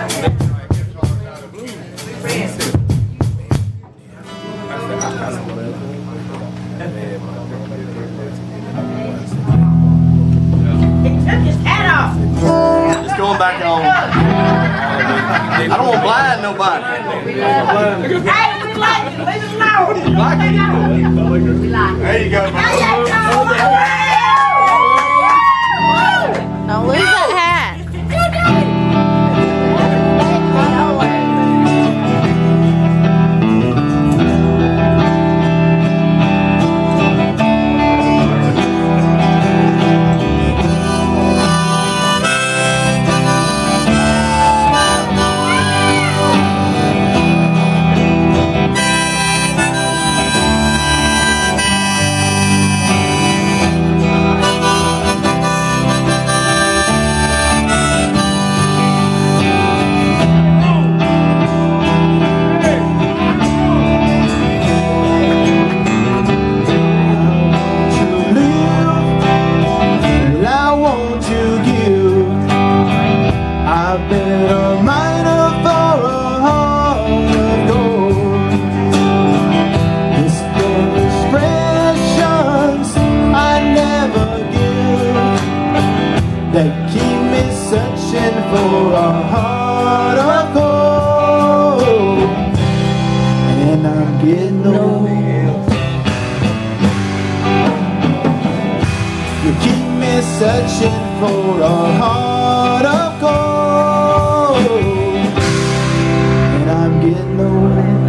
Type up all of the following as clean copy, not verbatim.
It's going back on. I don't want to blind nobody. Hey, we like it. Leave it alone. You like it? There you go. Don't lose that hat. I've been a miner for a heart of gold. It's been expressions I never give that keep me searching for a heart of gold. And I'm getting old. You keep me searching for a heart of gold. And I'm getting old.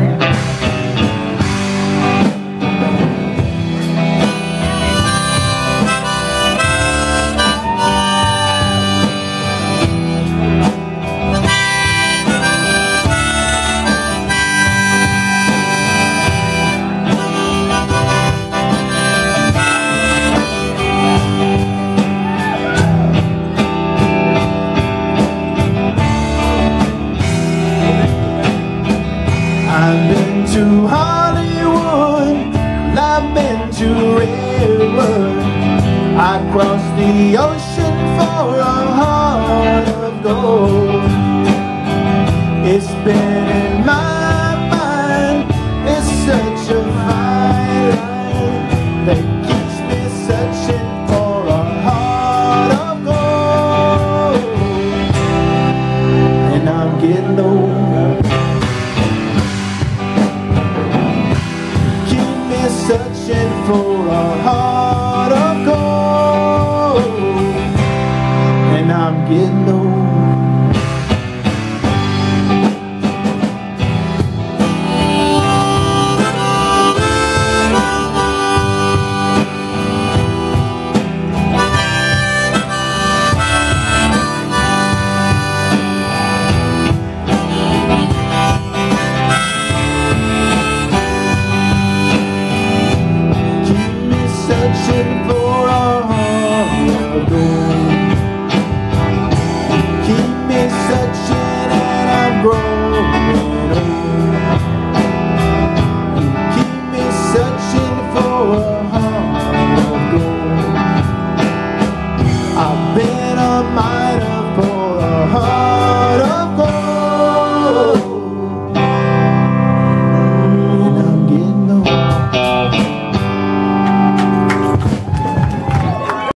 I've been to Hollywood, I've been to Redwood. I crossed the ocean for a heart of gold. It's been in my mind, it's such a fine line that keeps me searching for a heart of gold. And I'm getting old. Searching for a heart of gold. And I'm getting old. Searching for a heart of gold. Keep me searching and I'm growing old. Keep me searching for a heart of gold. I've been on my